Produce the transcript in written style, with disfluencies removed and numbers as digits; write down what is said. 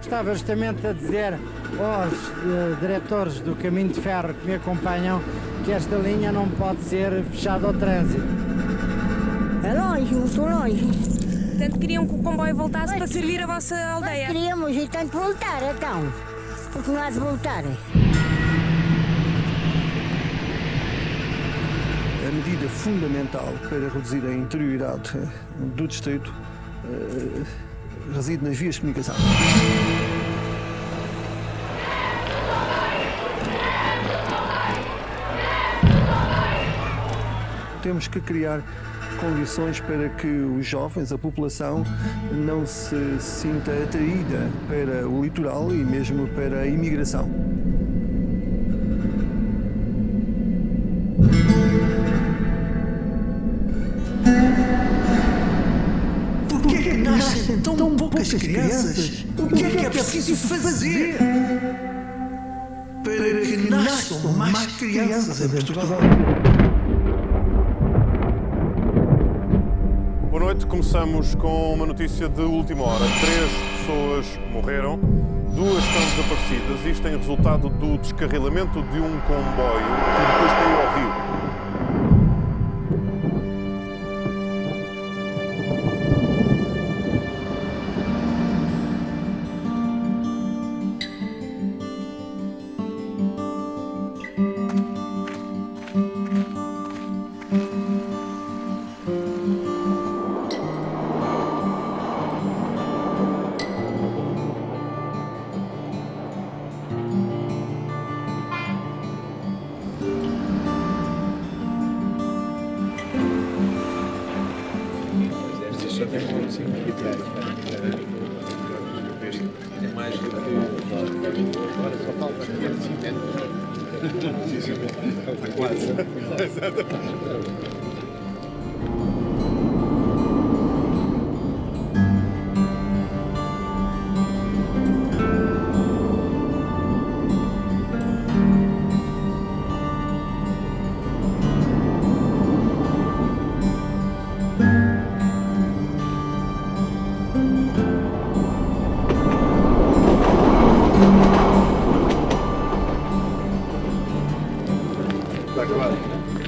Estava justamente a dizer aos diretores do caminho de ferro que me acompanham que esta linha não pode ser fechada ao trânsito. É longe, muito longe. Portanto, queriam que o comboio voltasse para servir a vossa aldeia? Nós queríamos e tanto voltar, então. Porque não há de voltar. A medida fundamental para reduzir a interioridade do distrito reside nas vias de comunicação. Temos que criar condições para que os jovens, a população, não se sinta atraída para o litoral e mesmo para a imigração. Por que é que nascem tão poucas crianças? O que é preciso fazer para que nasçam mais crianças em Portugal? Boa noite, começamos com uma notícia de última hora. 3 pessoas morreram, 2 estão desaparecidas. Isto tem resultado do descarrilamento de um comboio que depois caiu ao rio. É mais do que agora só falta quase. Exatamente. Tá claro.